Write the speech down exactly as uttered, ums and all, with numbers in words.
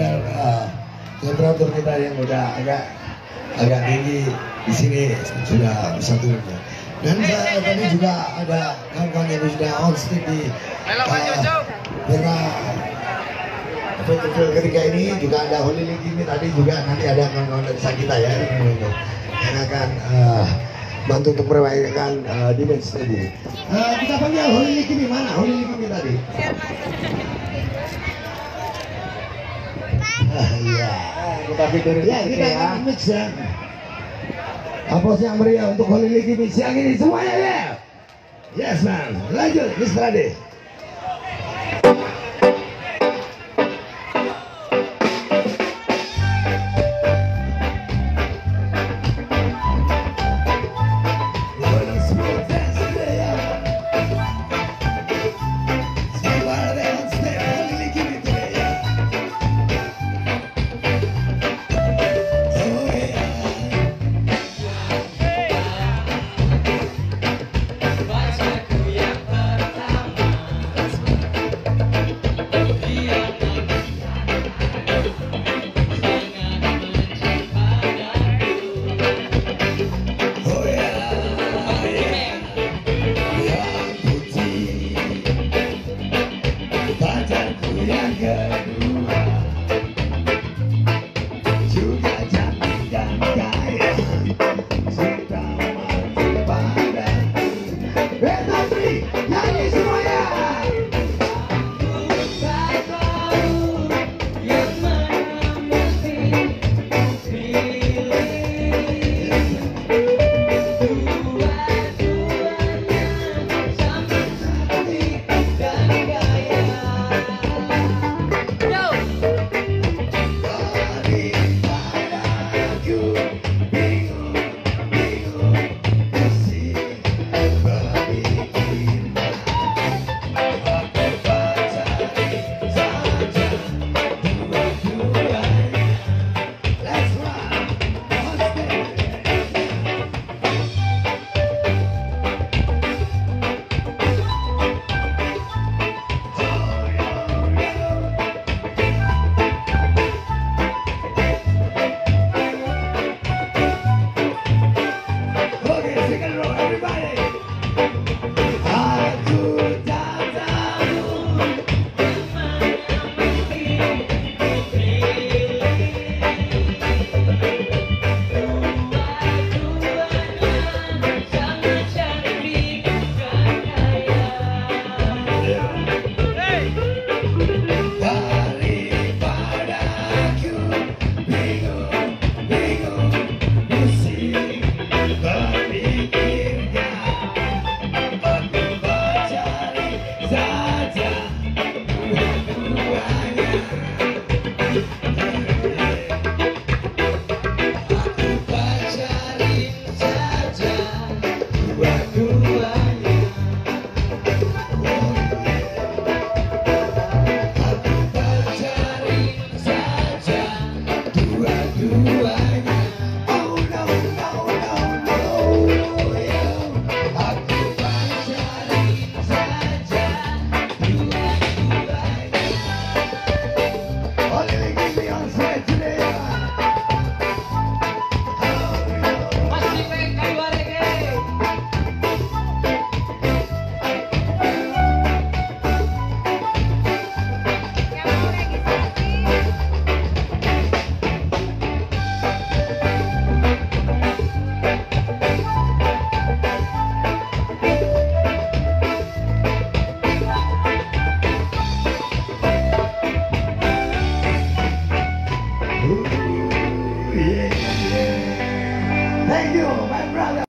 hotel uh, temperatur kita yang udah agak agak tinggi di sini sudah satu. Dan saya tadi juga ada kawan-kawan yang sudah on stage di uh, Pera Festival ketiga ini, juga ada Holy Ligimi tadi, juga nanti ada kawan-kawan dari Sakita ya yang akan uh, bantu untuk meramaikan uh, di dance tadi. Uh, kita panggil Holy Ligimi, mana Holy Ligimi tadi? Ah, iya, kita pikir ya kita akan mix ya. Aplaus yang meriah untuk Holy Ligimi siang ini semuanya ya. Yes man, lanjut mister Ade. Yang kedua juga cantik dan kaya, cinta mati padaku. Betapri, nyanyi semuanya. Thank you, my brother.